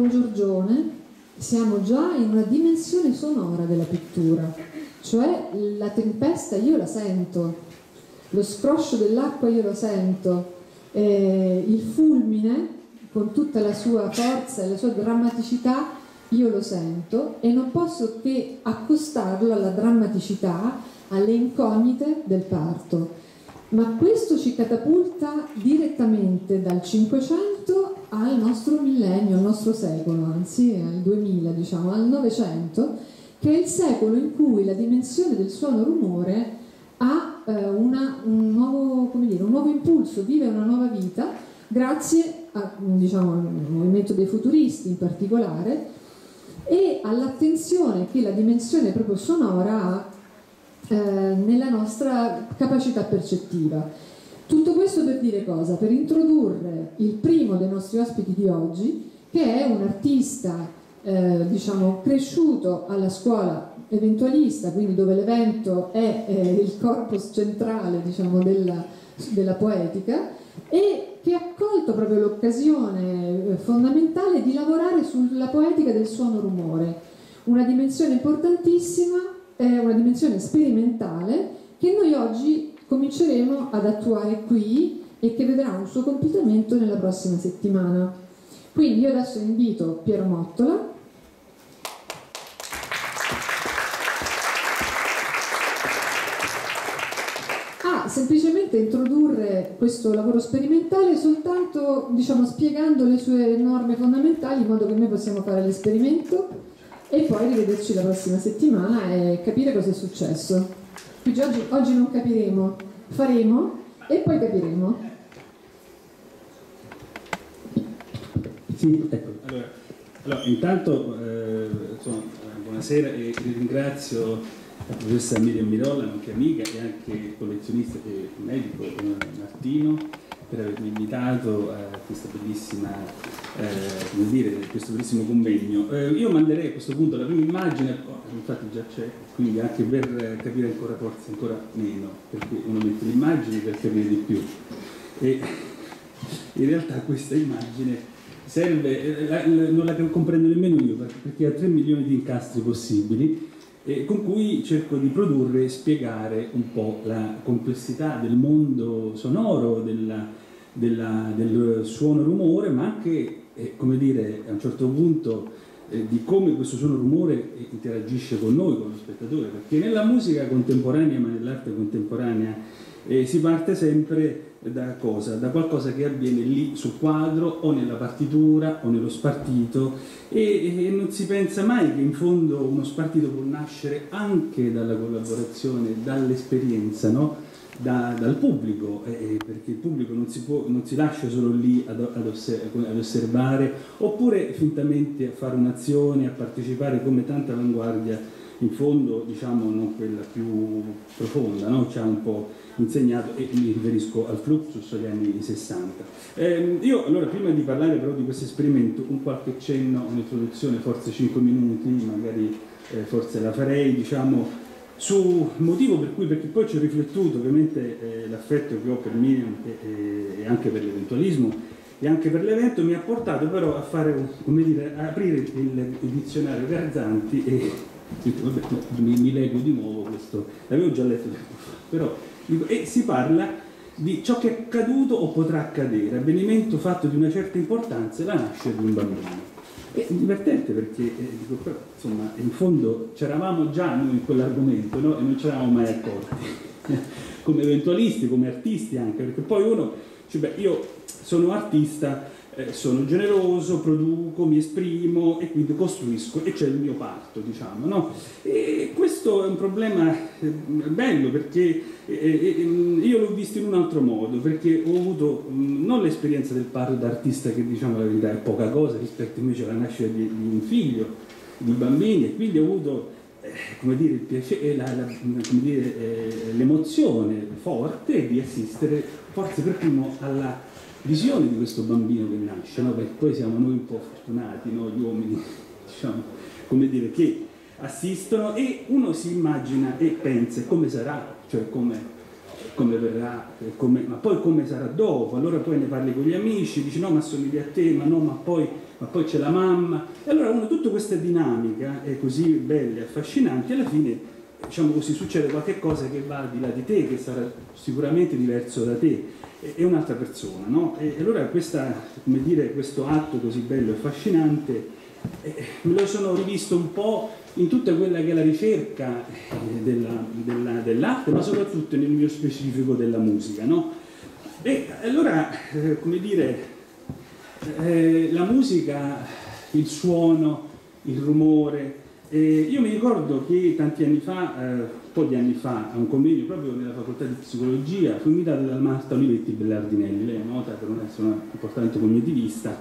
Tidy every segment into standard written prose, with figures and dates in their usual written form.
con Giorgione siamo già in una dimensione sonora della pittura, cioè la tempesta io la sento, lo scroscio dell'acqua io lo sento, il fulmine con tutta la sua forza e la sua drammaticità io lo sento, e non posso che accostarlo alla drammaticità, alle incognite del parto. Ma questo ci catapulta direttamente dal 500 al nostro millennio, al nostro secolo, anzi al 2000, diciamo, al 900, che è il secolo in cui la dimensione del suono-rumore ha un nuovo impulso, vive una nuova vita, grazie diciamo, al movimento dei futuristi in particolare, e all'attenzione che la dimensione proprio sonora ha nella nostra capacità percettiva. Tutto questo per dire cosa? Per introdurre il primo dei nostri ospiti di oggi, che è un artista diciamo cresciuto alla scuola eventualista, quindi dove l'evento è il corpus centrale, diciamo, della poetica, e che ha colto proprio l'occasione fondamentale di lavorare sulla poetica del suono-rumore, una dimensione importantissima, una dimensione sperimentale che noi oggi cominceremo ad attuare qui e che vedrà un suo completamento nella prossima settimana. Quindi io adesso invito Piero Mottola a semplicemente introdurre questo lavoro sperimentale, soltanto, diciamo, spiegando le sue norme fondamentali, in modo che noi possiamo fare l'esperimento e poi rivederci la prossima settimana e capire cosa è successo. Quindi oggi non capiremo, faremo e poi capiremo. Sì, ecco. Allora intanto insomma, buonasera e ringrazio la professoressa Miriam Mirolla, nonché amica e anche collezionista e medico Martino, per avermi invitato a questa bellissima, come dire, questo bellissimo convegno. Io manderei a questo punto la prima immagine, infatti già c'è, quindi anche per capire ancora forse ancora meno, perché uno mette le immagini per capire di più. E in realtà questa immagine serve, non la comprendo nemmeno io, perché ha 3 milioni di incastri possibili, con cui cerco di produrre e spiegare un po' la complessità del mondo sonoro, del suono-rumore, ma anche, come dire, a un certo punto di come questo suono-rumore interagisce con noi, con lo spettatore, perché nella musica contemporanea, ma nell'arte contemporanea, si parte sempre da cosa? Da qualcosa che avviene lì sul quadro o nella partitura o nello spartito, e non si pensa mai che in fondo uno spartito può nascere anche dalla collaborazione, dall'esperienza, no? Dal pubblico, perché il pubblico non si lascia solo lì ad osservare, oppure fintamente a fare un'azione, a partecipare, come tanta avanguardia, in fondo, diciamo, non quella più profonda, no? Ci ha un po' insegnato, e mi riferisco al Fluxus agli anni 60. Io allora, prima di parlare però di questo esperimento, un qualche cenno, un'introduzione, forse 5 minuti, magari forse la farei, diciamo, sul motivo per cui, perché poi ci ho riflettuto, ovviamente l'affetto che ho per Miriam e anche per l'eventualismo e anche per l'evento mi ha portato però a fare, come dire, a aprire il dizionario Garzanti e vabbè, mi leggo di nuovo questo, l'avevo già letto tempo fa, però e si parla di ciò che è accaduto o potrà accadere, avvenimento fatto di una certa importanza, la nascita di un bambino. È divertente perché insomma, in fondo c'eravamo già noi in quell'argomento, no? E non ci eravamo mai accorti come eventualisti, come artisti anche, perché poi uno dice, beh, io sono artista, sono generoso, produco, mi esprimo e quindi costruisco, e c'è il mio parto, diciamo, no? E questo è un problema bello, perché io l'ho visto in un altro modo, perché ho avuto non l'esperienza del parto d'artista, che, diciamo la verità, è poca cosa rispetto invece alla nascita di un figlio, di bambini, e quindi ho avuto come dire, il piacere, l'emozione forte di assistere forse per primo alla visione di questo bambino che nasce, no? Perché poi siamo noi un po' fortunati, no? Gli uomini, diciamo, come dire, che assistono, e uno si immagina e pensa come sarà, cioè come verrà, ma poi come sarà dopo. Allora poi ne parli con gli amici, dici no ma assomiglia a te, ma no, ma poi ma poi c'è la mamma, e allora tutta questa dinamica è così bella e affascinante, alla fine, diciamo così, succede qualche cosa che va al di là di te, che sarà sicuramente diverso da te, è un'altra persona, no? E allora come dire, questo atto così bello e affascinante me lo sono rivisto un po' in tutta quella che è la ricerca dell'arte, ma soprattutto nel mio specifico della musica, no? E allora, come dire, la musica, il suono, il rumore. Io mi ricordo che tanti anni fa, un po' di anni fa, a un convegno proprio nella facoltà di psicologia, fu invitata da Marta Olivetti Bellardinelli, lei è nota per essere una importante cognitivista,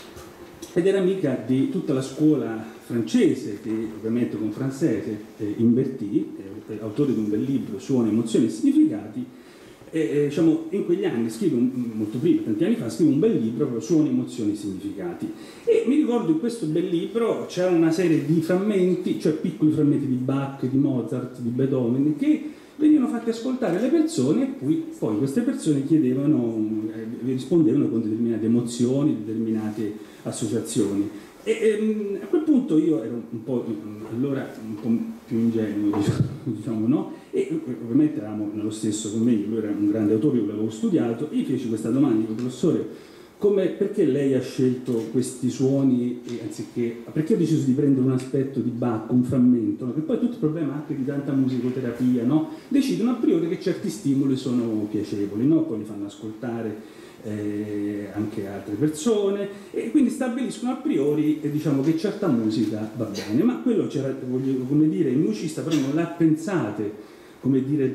ed era amica di tutta la scuola francese, che ovviamente con Francese Invertì, autore di un bel libro, Suoni, Emozioni e Significati. Diciamo, in quegli anni molto prima, tanti anni fa, scrive un bel libro proprio Suoni, Emozioni e Significati, e mi ricordo in questo bel libro c'era una serie di frammenti, cioè piccoli frammenti di Bach, di Mozart, di Beethoven, che venivano fatti ascoltare alle persone, e poi queste persone rispondevano con determinate emozioni, determinate associazioni. E a quel punto io ero allora un po' più ingenuo, diciamo, no? E ovviamente eravamo nello stesso convegno, lui era un grande autore, io l'avevo studiato, e gli feci questa domanda: dico, professore, perché lei ha scelto questi suoni, perché ha deciso di prendere un aspetto di Bach, un frammento, no? Che poi è tutto il problema anche di tanta musicoterapia, no? Decidono a priori che certi stimoli sono piacevoli, no? Poi li fanno ascoltare anche altre persone, e quindi stabiliscono a priori, diciamo, che certa musica va bene, ma quello come dire, il musicista però non l'ha pensate, come dire,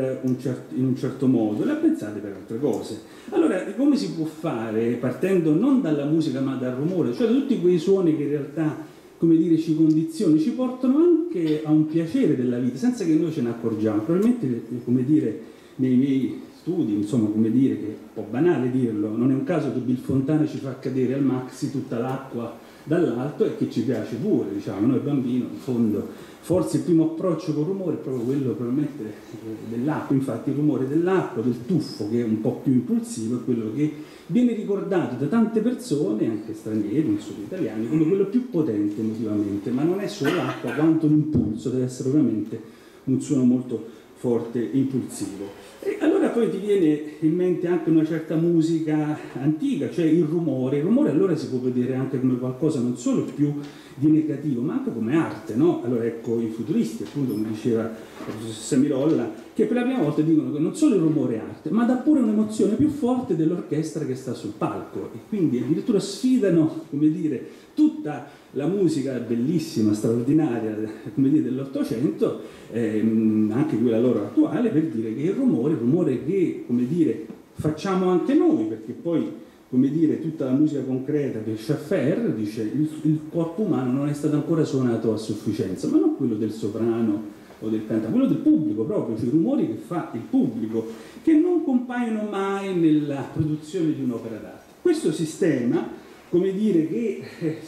in un certo modo, l'ha pensate per altre cose. Allora, come si può fare, partendo non dalla musica ma dal rumore, cioè da tutti quei suoni che in realtà, come dire, ci condizionano, ci portano anche a un piacere della vita, senza che noi ce ne accorgiamo. Probabilmente, come dire, nei miei studi, insomma, come dire, che è un po' banale dirlo, non è un caso che Bill Fontana ci fa cadere al maxi tutta l'acqua dall'alto, e che ci piace pure, diciamo, noi bambini, in fondo, forse il primo approccio col rumore è proprio quello, probabilmente, dell'acqua. Infatti il rumore dell'acqua, del tuffo, che è un po' più impulsivo, è quello che viene ricordato da tante persone, anche stranieri, non solo italiani, come quello più potente emotivamente, ma non è solo l'acqua quanto l'impulso, deve essere ovviamente un suono molto forte e impulsivo. E allora poi ti viene in mente anche una certa musica antica, cioè il rumore. Il rumore allora si può vedere anche come qualcosa non solo più di negativo, ma anche come arte, no? Allora ecco, i futuristi, appunto, come diceva la professoressa Mirolla, che per la prima volta dicono che non solo il rumore è arte, ma dà pure un'emozione più forte dell'orchestra che sta sul palco, e quindi addirittura sfidano, come dire, tutta la musica bellissima, straordinaria, come dire, dell'Ottocento, anche quella loro attuale, per dire che il rumore che, come dire, facciamo anche noi, perché poi, come dire, tutta la musica concreta che Schaffer dice il corpo umano non è stato ancora suonato a sufficienza, ma non quello del soprano o del cantante, quello del pubblico proprio, cioè i rumori che fa il pubblico, che non compaiono mai nella produzione di un'opera d'arte. Questo sistema, come dire, che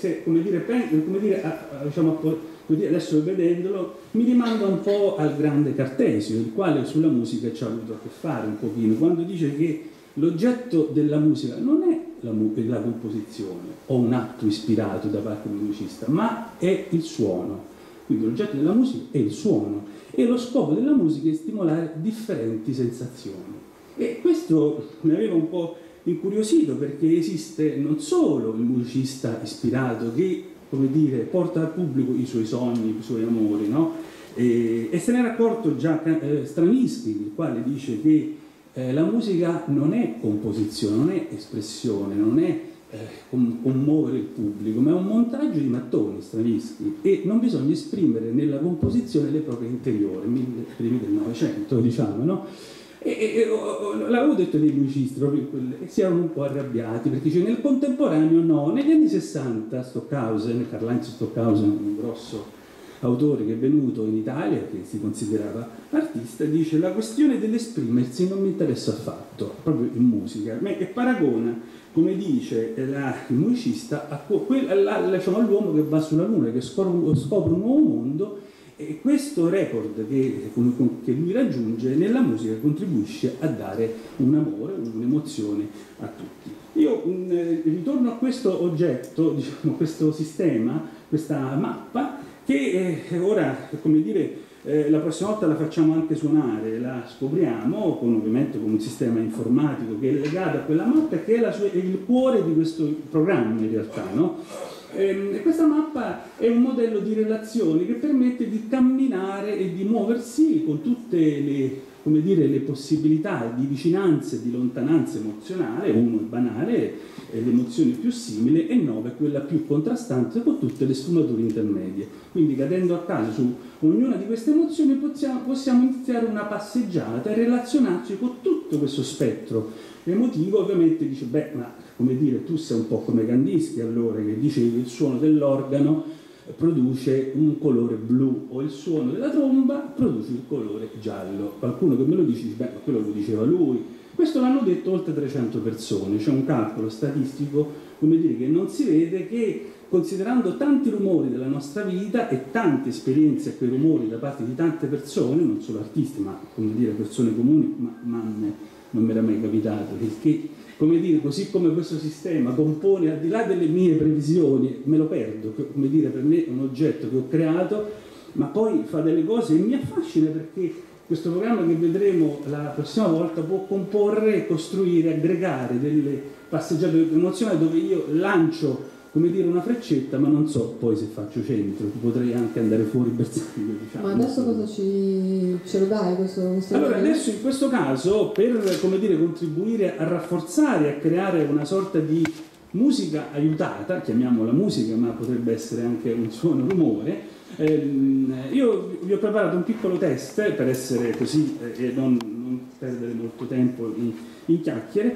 diciamo, adesso vedendolo mi rimanda un po' al grande Cartesio, il quale sulla musica ci ha avuto a che fare un pochino, quando dice che l'oggetto della musica non è la composizione o un atto ispirato da parte del musicista, ma è il suono. Quindi l'oggetto della musica è il suono, e lo scopo della musica è stimolare differenti sensazioni. E questo mi aveva un po' incuriosito, perché esiste non solo il musicista ispirato che, come dire, porta al pubblico i suoi sogni, i suoi amori, no? E se ne era accorto già Stravinsky, il quale dice che la musica non è composizione, non è espressione, non è commuovere il pubblico, ma è un montaggio di mattoni, Stravinsky, e non bisogna esprimere nella composizione le proprie interiori, primi del Novecento, diciamo, no? L'avevo detto dei musicisti proprio e si erano un po' arrabbiati, perché cioè, nel contemporaneo no. Negli anni 60 Stockhausen, Karl-Heinz Stockhausen, un grosso autore che è venuto in Italia, che si considerava artista, dice: la questione dell'esprimersi non mi interessa affatto, proprio in musica, e paragona, come dice il musicista, diciamo, all'uomo che va sulla luna, che scopre un nuovo mondo. E questo record che lui raggiunge nella musica contribuisce a dare un amore, un'emozione a tutti. Io ritorno a questo oggetto, diciamo, questo sistema, questa mappa, che ora, come dire, la prossima volta la facciamo anche suonare, la scopriamo ovviamente con un sistema informatico che è legato a quella mappa e che è il cuore di questo programma in realtà, no? Questa mappa è un modello di relazioni che permette di camminare e di muoversi con tutte le, come dire, le possibilità di vicinanza e di lontananza emozionale. 1 è banale, l'emozione più simile, e 9 è quella più contrastante con tutte le sfumature intermedie. Quindi, cadendo a caso su ognuna di queste emozioni, possiamo iniziare una passeggiata e relazionarci con tutto questo spettro emotivo. Ovviamente dice, beh, ma come dire, tu sei un po' come Kandinsky, allora, che dicevi il suono dell'organo produce un colore blu, o il suono della tromba produce il colore giallo. Qualcuno che me lo dice, beh, quello lo diceva lui. Questo l'hanno detto oltre 300 persone. C'è un calcolo statistico, come dire, che non si vede, che considerando tanti rumori della nostra vita e tante esperienze a quei rumori da parte di tante persone, non solo artisti, ma come dire persone comuni, ma non mi era mai capitato, perché, come dire, così come questo sistema compone, al di là delle mie previsioni, me lo perdo, come dire, per me è un oggetto che ho creato, ma poi fa delle cose e mi affascina, perché questo programma che vedremo la prossima volta può comporre e costruire, aggregare delle passeggiate emozionali dove io lancio, come dire, una freccetta, ma non so poi se faccio centro, potrei anche andare fuori bersaglio, diciamo. Ma adesso cosa ce lo dai questo allora, adesso in questo caso, per, come dire, contribuire a rafforzare, a creare una sorta di musica aiutata, chiamiamola musica, ma potrebbe essere anche un suono rumore, io vi ho preparato un piccolo test per essere così e non perdere molto tempo in chiacchiere,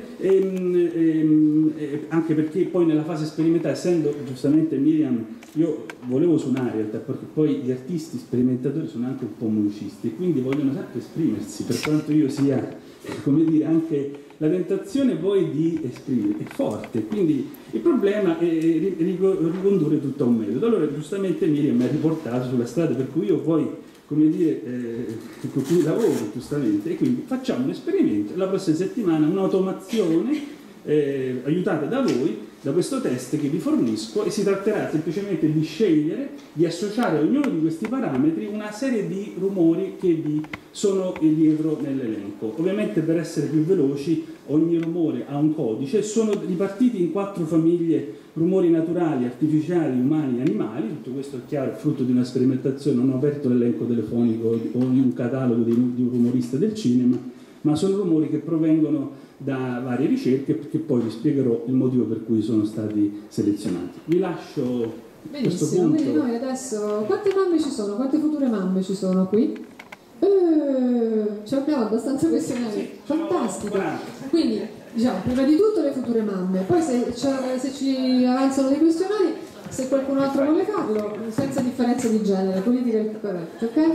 anche perché poi nella fase sperimentale, essendo giustamente Miriam, io volevo suonare in realtà, perché poi gli artisti sperimentatori sono anche un po' musicisti e quindi vogliono sempre esprimersi, per quanto io sia, come dire, anche la tentazione poi di esprimere è forte, quindi il problema è ricondurre tutto a un metodo. Allora giustamente Miriam mi ha riportato sulla strada per cui io poi, come dire, con cui lavoro giustamente, e quindi facciamo un esperimento. La prossima settimana un'automazione aiutata da voi, da questo test che vi fornisco, e si tratterà semplicemente di scegliere, di associare a ognuno di questi parametri una serie di rumori che vi sono dietro nell'elenco. Ovviamente, per essere più veloci, ogni rumore ha un codice, sono ripartiti in 4 famiglie: rumori naturali, artificiali, umani e animali. Tutto questo è chiaro, è frutto di una sperimentazione, non ho aperto l'elenco telefonico o di un catalogo di un rumorista del cinema, ma sono rumori che provengono da varie ricerche, perché poi vi spiegherò il motivo per cui sono stati selezionati. Vi lascio benissimo, questo punto. quindi noi adesso, quante mamme ci sono? Quante future mamme ci sono qui? Ce l'abbiamo abbastanza questionari, sì, fantastico. Quindi, diciamo, prima di tutto le future mamme, poi se ci avanzano dei questionari, se qualcun altro vuole farlo, senza differenza di genere, politica corretta, ok?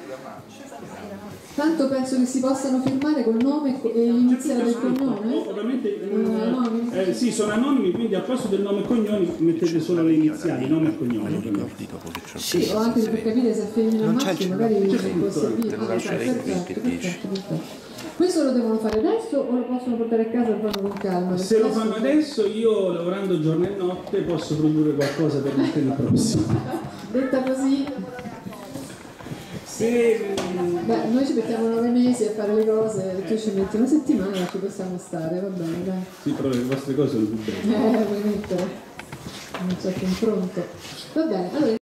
Tanto penso che si possano firmare col nome e iniziale del cognome. Ovviamente sì, sono anonimi, quindi al posto del nome e cognome mettete solo le iniziali, nome e cognome. Sì, o anche per capire se è femmina o maschio, magari può servire. Perfetto. Questo lo devono fare adesso o lo possono portare a casa e fanno con calma? Se lo fanno adesso, io lavorando giorno e notte posso produrre qualcosa per il prossimo. Detta così. Beh, noi ci mettiamo 9 mesi a fare le cose, tu ci metti una settimana, ci possiamo stare, va bene, dai. Sì, però le vostre cose sono più belle. Vuoi mettere? Non c'è confronto. Va bene, allora.